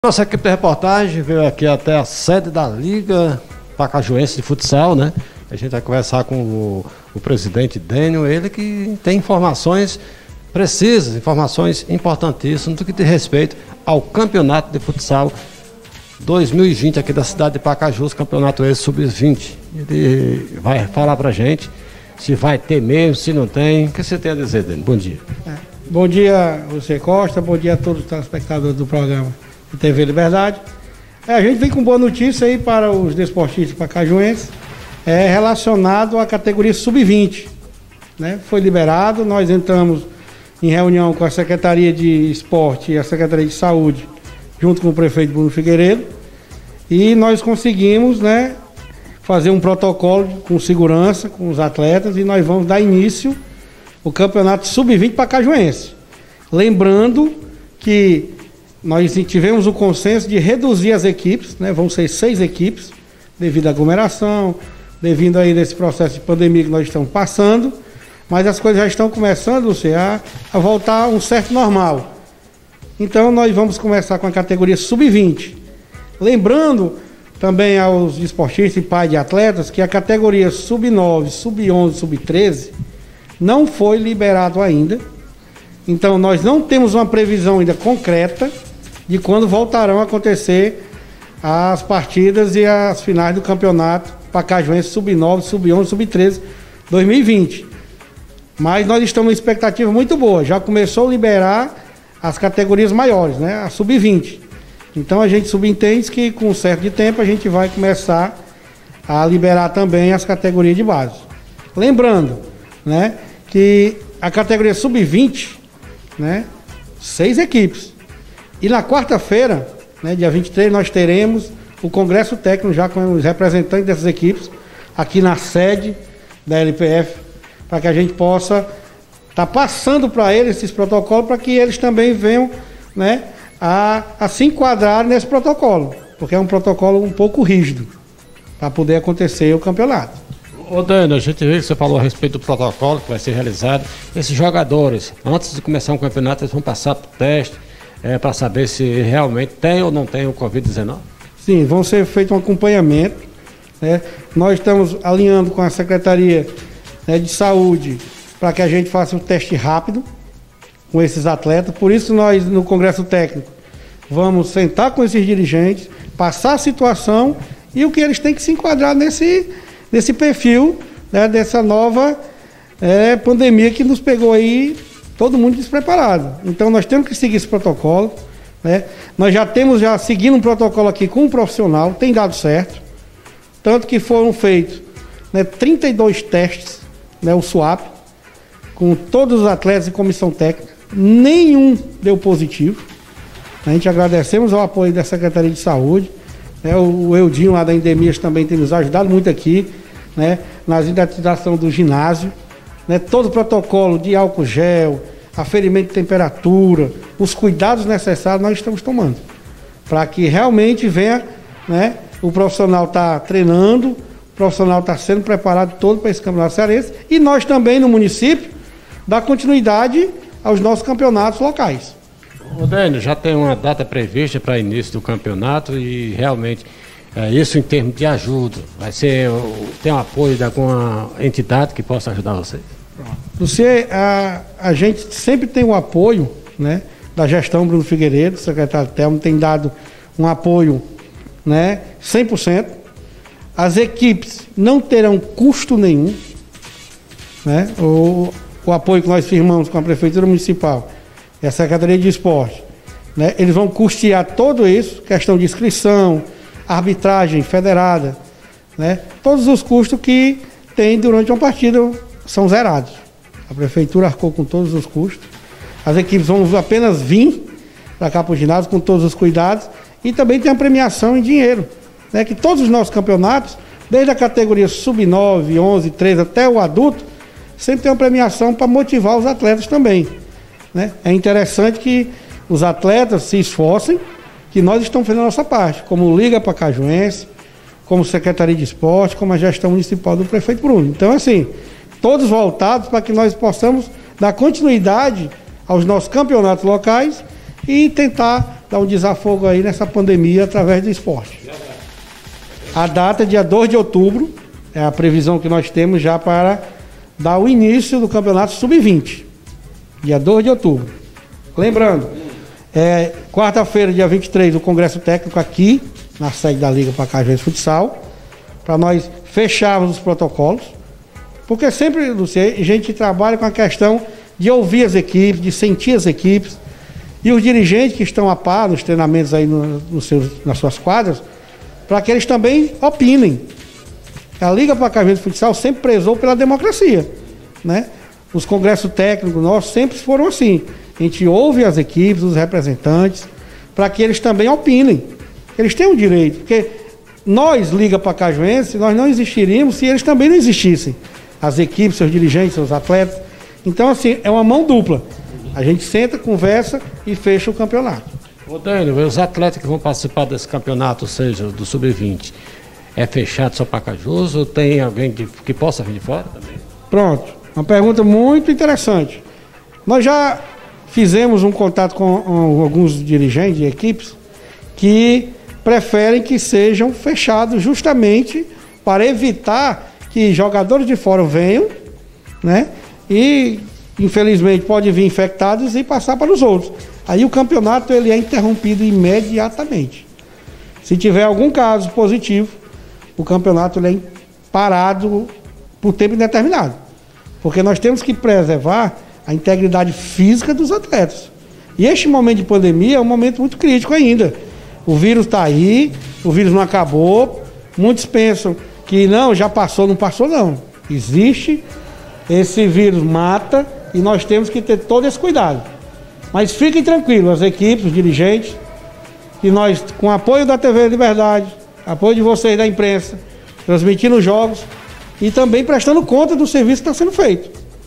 Nossa equipe de reportagem veio aqui até a sede da Liga Pacajuense de Futsal, né? A gente vai conversar com o presidente Dênio, ele que tem informações precisas, informações importantíssimas do que diz respeito ao Campeonato de Futsal 2020 aqui da cidade de Pacajus, campeonato esse sub-20. Ele vai falar pra gente se vai ter mesmo, se não tem. O que você tem a dizer, Dênio? Bom dia. Bom dia, José Costa, bom dia a todos os telespectadores do programa de TV Liberdade. A gente vem com boa notícia aí para os desportistas pacajuenses, relacionado à categoria sub-20, né? Foi liberado, nós entramos em reunião com a Secretaria de Esporte e a Secretaria de Saúde, junto com o prefeito Bruno Figueiredo, e nós conseguimos, né, fazer um protocolo com segurança, com os atletas, e nós vamos dar início ao campeonato sub-20 pacajuense. Lembrando que nós tivemos o consenso de reduzir as equipes, né? Vão ser 6 equipes, devido à aglomeração, devido aí desse processo de pandemia que nós estamos passando, mas as coisas já estão começando, Lúcio, a voltar a um certo normal. Então nós vamos começar com a categoria sub-20. Lembrando também aos esportistas e pais de atletas que a categoria sub-9, sub-11, sub-13 não foi liberado ainda. Então nós não temos uma previsão ainda concreta de quando voltarão a acontecer as partidas e as finais do campeonato pacajuense sub-9, sub-11, sub-13 2020. Mas nós estamos em expectativa muito boa. Já começou a liberar as categorias maiores, né? A sub-20. Então a gente subentende que com um certo de tempo a gente vai começar a liberar também as categorias de base. Lembrando, né, que a categoria sub-20, né, 6 equipes. E na quarta-feira, né, dia 23, nós teremos o Congresso Técnico já com os representantes dessas equipes aqui na sede da LPF, para que a gente possa estar passando para eles esses protocolos, para que eles também venham, né, a se enquadrar nesse protocolo, porque é um protocolo um pouco rígido para poder acontecer o campeonato. Ô Dênio, a gente viu que você falou a respeito do protocolo que vai ser realizado. Esses jogadores, antes de começar um campeonato, eles vão passar por teste para saber se realmente tem ou não tem o Covid-19? Sim, vão ser feito um acompanhamento, né? Nós estamos alinhando com a Secretaria, né, de Saúde para que a gente faça um teste rápido com esses atletas. Por isso nós, no Congresso Técnico, vamos sentar com esses dirigentes, passar a situação e o que eles têm que se enquadrar nesse perfil, né, dessa nova pandemia que nos pegou aí todo mundo despreparado. Então nós temos que seguir esse protocolo, né? Nós já seguindo um protocolo aqui com um profissional, tem dado certo, tanto que foram feitos, né, 32 testes, né, o SWAP, com todos os atletas e comissão técnica, nenhum deu positivo. A gente agradecemos ao apoio da Secretaria de Saúde, né, o Eudinho lá da Endemias também tem nos ajudado muito aqui, né, na hidratação do ginásio, né, todo o protocolo de álcool gel, aferimento de temperatura, os cuidados necessários nós estamos tomando, para que realmente venha, né, o profissional está treinando, o profissional está sendo preparado todo para esse campeonato cearense, e nós também no município dar continuidade aos nossos campeonatos locais. Ô Dênio, já tem uma data prevista para início do campeonato e realmente isso em termos de ajuda, tem um apoio de alguma entidade que possa ajudar vocês? A gente sempre tem o apoio, né, da gestão Bruno Figueiredo, o secretário Telmo tem dado um apoio, né, 100%. As equipes não terão custo nenhum, né? O apoio que nós firmamos com a Prefeitura Municipal e a Secretaria de Esporte, né, eles vão custear tudo isso, questão de inscrição, arbitragem federada, né, todos os custos que tem durante uma partida são zerados. A Prefeitura arcou com todos os custos, as equipes vão apenas vir para cá para o ginásio com todos os cuidados e também tem a premiação em dinheiro, né, que todos os nossos campeonatos, desde a categoria sub-9, 11, 13 até o adulto, sempre tem uma premiação para motivar os atletas também, né? É interessante que os atletas se esforcem, que nós estamos fazendo a nossa parte, como Liga Pacajuense, como Secretaria de Esporte, como a gestão municipal do prefeito Bruno. Então, assim, todos voltados para que nós possamos dar continuidade aos nossos campeonatos locais e tentar dar um desafogo aí nessa pandemia através do esporte. A data é dia 2 de outubro, é a previsão que nós temos já para dar o início do campeonato sub-20. Dia 2 de outubro. Lembrando, quarta-feira, dia 23, o Congresso Técnico aqui, na sede da Liga Pacajuense Futsal, para nós fecharmos os protocolos, porque sempre, Luciano, a gente trabalha com a questão de ouvir as equipes, de sentir as equipes, e os dirigentes que estão a par nos treinamentos aí nas suas quadras, para que eles também opinem. A Liga Pacajuense Futsal sempre prezou pela democracia, né? Os congressos técnicos nossos sempre foram assim. A gente ouve as equipes, os representantes, para que eles também opinem. Eles têm o direito, porque nós, Liga Pacajuense, nós não existiríamos se eles também não existissem. As equipes, seus dirigentes, seus atletas. Então, assim, é uma mão dupla. A gente senta, conversa e fecha o campeonato. Ô Dânio, os atletas que vão participar desse campeonato, ou seja, do Sub-20, é fechado só para Cajus ou tem alguém que possa vir de fora também? Pronto, uma pergunta muito interessante. Nós já fizemos um contato com alguns dirigentes de equipes que preferem que sejam fechados justamente para evitar que jogadores de fora venham, né? E infelizmente pode vir infectados e passar para os outros. Aí o campeonato ele é interrompido imediatamente. Se tiver algum caso positivo, o campeonato ele é parado por tempo indeterminado. Porque nós temos que preservar a integridade física dos atletas. E este momento de pandemia é um momento muito crítico ainda. O vírus está aí, o vírus não acabou. Muitos pensam que não, já passou, não passou não. Existe, esse vírus mata e nós temos que ter todo esse cuidado. Mas fiquem tranquilos, as equipes, os dirigentes, que nós, com o apoio da TV Liberdade, apoio de vocês da imprensa, transmitindo os jogos e também prestando conta do serviço que está sendo feito.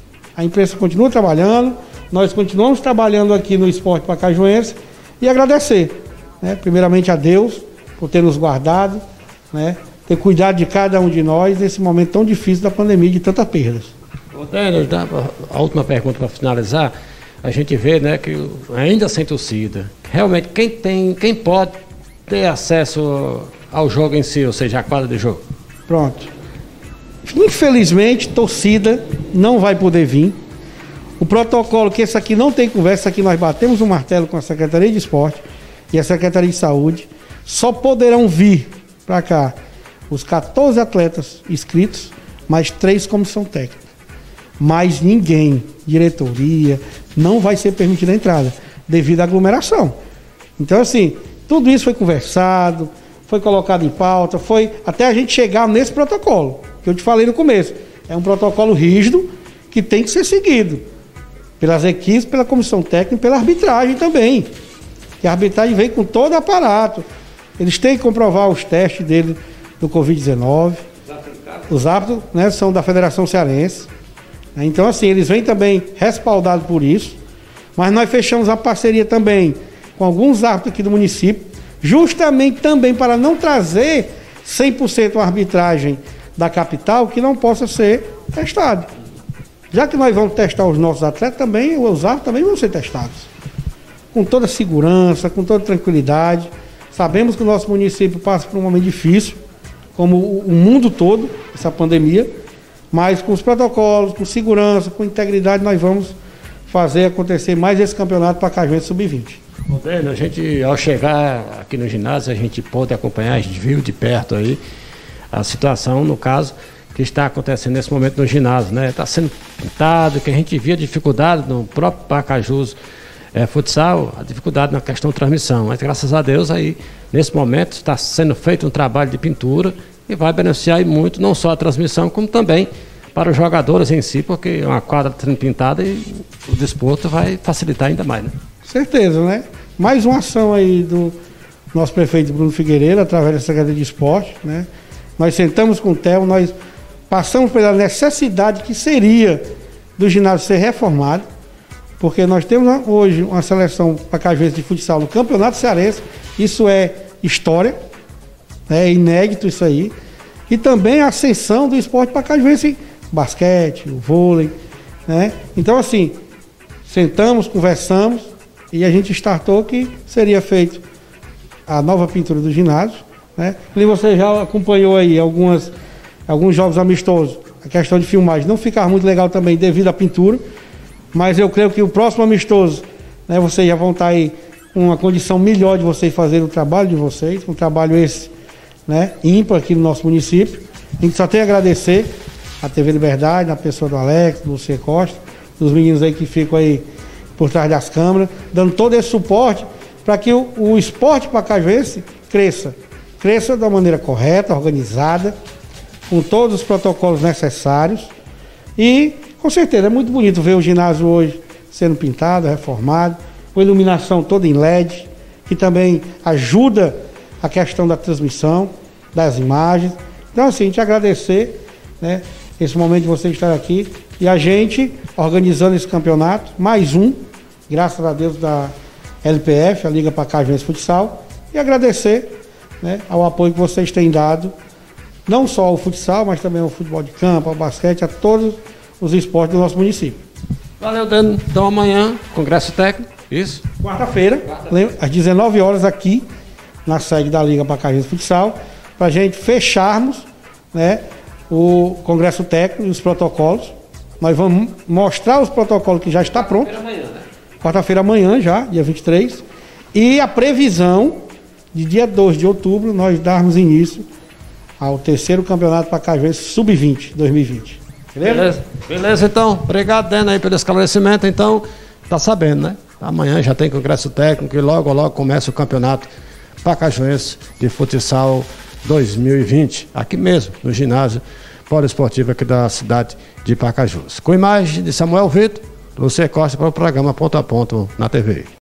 A imprensa continua trabalhando, nós continuamos trabalhando aqui no Esporte Pacajuense e agradecer, né, primeiramente a Deus por ter nos guardado, né, ter cuidado de cada um de nós nesse momento tão difícil da pandemia, de tantas perdas. Daniel, a última pergunta para finalizar, a gente vê, né, que ainda sem torcida, realmente quem pode ter acesso ao jogo em si, ou seja, a quadra de jogo? Pronto. Infelizmente, torcida não vai poder vir. O protocolo, que esse aqui não tem conversa, aqui nós batemos o martelo com a Secretaria de Esporte e a Secretaria de Saúde, só poderão vir para cá os 14 atletas inscritos, mais 3 comissão técnica. Mas ninguém, diretoria, não vai ser permitida a entrada, devido à aglomeração. Então, assim, tudo isso foi conversado, foi colocado em pauta, foi até a gente chegar nesse protocolo, que eu te falei no começo. É um protocolo rígido que tem que ser seguido pelas equipes, pela comissão técnica e pela arbitragem também. Que a arbitragem vem com todo o aparato. Eles têm que comprovar os testes dele do Covid-19. Os árbitros, né, são da Federação Cearense. Então, assim, eles vêm também respaldados por isso. Mas nós fechamos a parceria também com alguns árbitros aqui do município, justamente também para não trazer 100% a arbitragem da capital que não possa ser testado. Já que nós vamos testar os nossos atletas, também os árbitros também vão ser testados. Com toda segurança, com toda tranquilidade. Sabemos que o nosso município passa por um momento difícil, como o mundo todo, essa pandemia, mas com os protocolos, com segurança, com integridade, nós vamos fazer acontecer mais esse campeonato Pacajuense Sub-20. Daniel, a gente, ao chegar aqui no ginásio, a gente pôde acompanhar, a gente viu de perto aí a situação, no caso, que está acontecendo nesse momento no ginásio, né? Está sendo pintado, que a gente via dificuldade no próprio Pacajus futsal, a dificuldade na questão de transmissão, mas graças a Deus aí, nesse momento, está sendo feito um trabalho de pintura e vai beneficiar muito, não só a transmissão, como também para os jogadores em si, porque uma quadra sendo pintada e o desporto vai facilitar ainda mais, né? Certeza, né? Mais uma ação aí do nosso prefeito Bruno Figueiredo, através da Secretaria de Esporte, né? Nós sentamos com o Theo, nós passamos pela necessidade que seria do ginásio ser reformado, porque nós temos hoje uma seleção pacajuense de futsal no Campeonato Cearense, isso é história, é inédito isso aí, e também a ascensão do esporte pacajuense, basquete, o vôlei, né? Então, assim, sentamos, conversamos E a gente startou que seria feito a nova pintura do ginásio, né? E você já acompanhou aí alguns jogos amistosos. A questão de filmagem não ficar muito legal também devido à pintura, mas eu creio que o próximo amistoso, né, vocês já vão estar aí com uma condição melhor de vocês fazerem o trabalho de vocês, um trabalho esse, né, ímpar aqui no nosso município. A gente só tem a agradecer a TV Liberdade, na pessoa do Alex, do Lúcio Costa, dos meninos aí que ficam aí por trás das câmeras, dando todo esse suporte para que o esporte pacajuense cresça da maneira correta, organizada, com todos os protocolos necessários. E, com certeza, é muito bonito ver o ginásio hoje sendo pintado, reformado, com iluminação toda em LED, que também ajuda a questão da transmissão, das imagens. Então, assim, a gente agradecer, né, esse momento de vocês estar aqui e a gente organizando esse campeonato, mais um, graças a Deus, da LPF, a Liga Pacajuense Futsal, e agradecer, né, ao apoio que vocês têm dado, não só ao futsal, mas também ao futebol de campo, ao basquete, a todos os esportes do nosso município. Valeu, Deno. Então amanhã, congresso técnico, isso? Quarta-feira, às 19 horas aqui, na sede da Liga Pacajuense Futsal, para a gente fecharmos, né, o congresso técnico e os protocolos. Nós vamos mostrar os protocolos que já está pronto. Quarta-feira amanhã já, dia 23. E a previsão de dia 2 de outubro, nós darmos início ao terceiro campeonato Pacajuense Sub-20 2020. Beleza, então. Obrigado, Deno, aí pelo esclarecimento. Então, tá sabendo, né? Amanhã já tem congresso técnico e logo começa o campeonato Pacajuense de Futsal 2020, aqui mesmo, no ginásio poliesportivo aqui da cidade de Pacajus. Com imagem de Samuel Vitor, Lúcio Costa para o programa Ponto a Ponto na TV.